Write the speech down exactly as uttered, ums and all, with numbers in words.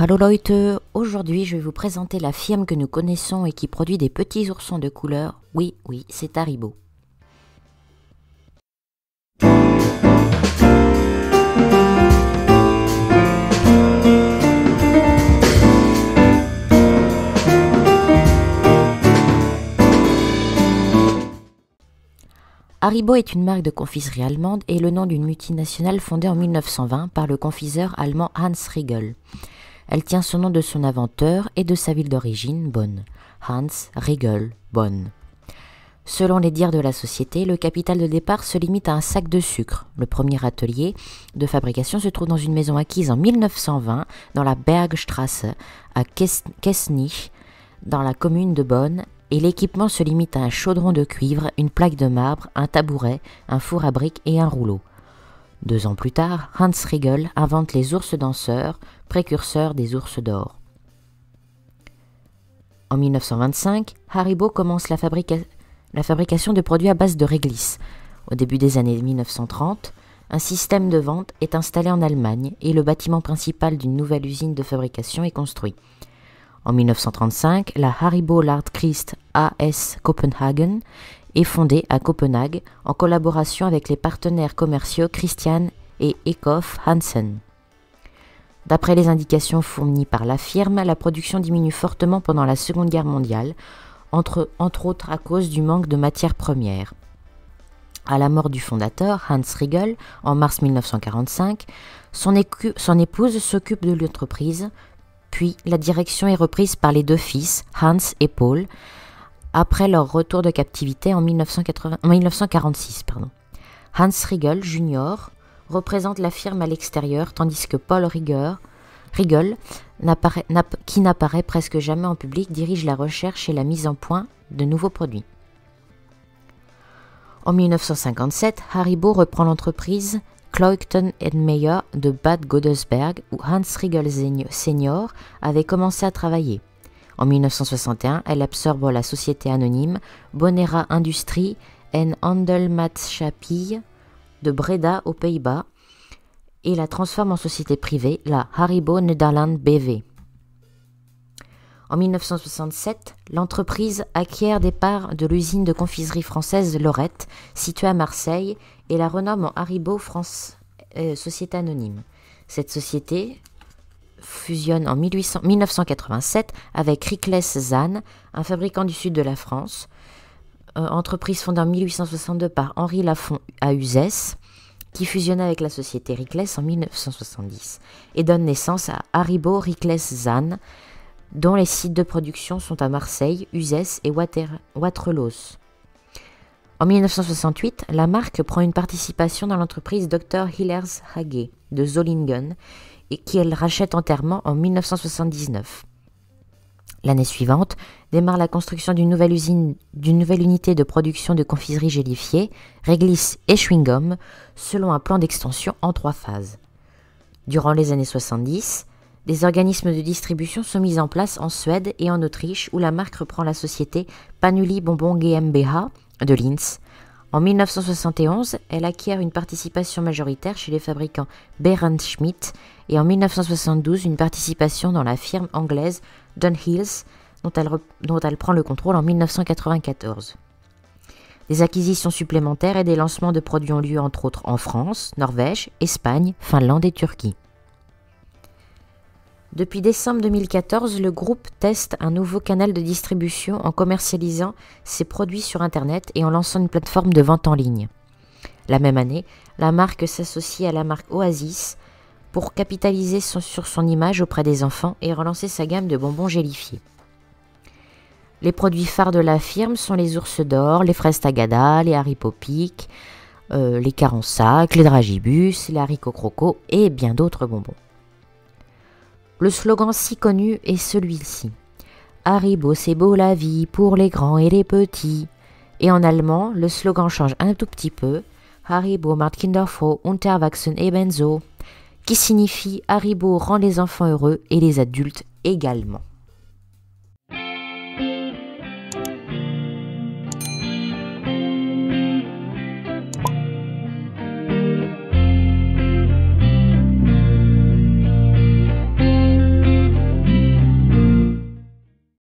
Hallo Leute, aujourd'hui je vais vous présenter la firme que nous connaissons et qui produit des petits oursons de couleur. Oui, oui, c'est Haribo. Haribo est une marque de confiserie allemande et le nom d'une multinationale fondée en mille neuf cent vingt par le confiseur allemand Hans Riegel. Elle tient son nom de son inventeur et de sa ville d'origine, Bonn. Hans Riegel, Bonn. Selon les dires de la société, le capital de départ se limite à un sac de sucre. Le premier atelier de fabrication se trouve dans une maison acquise en mille neuf cent vingt dans la Bergstrasse à Kesnich, dans la commune de Bonn, et l'équipement se limite à un chaudron de cuivre, une plaque de marbre, un tabouret, un four à briques et un rouleau. Deux ans plus tard, Hans Riegel invente les ours danseurs, précurseurs des ours d'or. En mille neuf cent vingt-cinq, Haribo commence la, fabrica la fabrication de produits à base de réglisse. Au début des années mille neuf cent trente, un système de vente est installé en Allemagne et le bâtiment principal d'une nouvelle usine de fabrication est construit. En mille neuf cent trente-cinq, la Haribo Lardkrist A S Copenhagen est fondée à Copenhague en collaboration avec les partenaires commerciaux Christian et Ekhof Hansen. D'après les indications fournies par la firme, la production diminue fortement pendant la Seconde Guerre mondiale, entre, entre autres à cause du manque de matières premières. À la mort du fondateur, Hans Riegel, en mars mille neuf cent quarante-cinq, son, son épouse s'occupe de l'entreprise, puis la direction est reprise par les deux fils, Hans et Paul, après leur retour de captivité en mille neuf cent quarante-six. Pardon. Hans Riegel junior représente la firme à l'extérieur, tandis que Paul Riegel, Riegel qui n'apparaît presque jamais en public, dirige la recherche et la mise en point de nouveaux produits. En mille neuf cent cinquante-sept, Haribo reprend l'entreprise Cloyton and Meyer de Bad Godesberg, où Hans Riegel senior avait commencé à travailler. En mille neuf cent soixante et un, elle absorbe la société anonyme Bonera Industrie en Handelmaatschappij de Breda aux Pays-Bas et la transforme en société privée, la Haribo Nederland B V. En mille neuf cent soixante-sept, l'entreprise acquiert des parts de l'usine de confiserie française Lorette, située à Marseille, et la renomme en Haribo France euh, Société Anonyme. Cette société fusionne en mille neuf cent quatre-vingt-sept avec Riclès Zahn, un fabricant du sud de la France, euh, entreprise fondée en mille huit cent soixante-deux par Henri Lafont à Uzès, qui fusionna avec la société Riclès en mille neuf cent soixante-dix, et donne naissance à Haribo Riclès Zahn, dont les sites de production sont à Marseille, Uzès et Water Waterloo. En mille neuf cent soixante-huit, la marque prend une participation dans l'entreprise docteur Hillers Hage de Zollingen et qui elle rachète entièrement en mille neuf cent soixante-dix-neuf. L'année suivante, démarre la construction d'une nouvelle usine, d'une nouvelle unité de production de confiserie gélifiée, réglisse et chewing-gum, selon un plan d'extension en trois phases. Durant les années soixante-dix, des organismes de distribution sont mis en place en Suède et en Autriche, où la marque reprend la société Panuli Bonbon GmbH de Linz. En mille neuf cent soixante et onze, elle acquiert une participation majoritaire chez les fabricants Behrendt Schmidt et en mille neuf cent soixante-douze une participation dans la firme anglaise Dunhills, dont elle, dont elle prend le contrôle en mille neuf cent quatre-vingt-quatorze. Des acquisitions supplémentaires et des lancements de produits ont lieu entre autres en France, Norvège, Espagne, Finlande et Turquie. Depuis décembre deux mille quatorze, le groupe teste un nouveau canal de distribution en commercialisant ses produits sur Internet et en lançant une plateforme de vente en ligne. La même année, la marque s'associe à la marque Oasis pour capitaliser son, sur son image auprès des enfants et relancer sa gamme de bonbons gélifiés. Les produits phares de la firme sont les ours d'or, les fraises Tagada, les haricots pic, euh, les carensac, les dragibus, les haricots croco et bien d'autres bonbons. Le slogan si connu est celui-ci. Haribo, c'est beau la vie pour les grands et les petits. Et en allemand, le slogan change un tout petit peu. Haribo macht Kinder froh und Erwachsene ebenso, qui signifie Haribo rend les enfants heureux et les adultes également.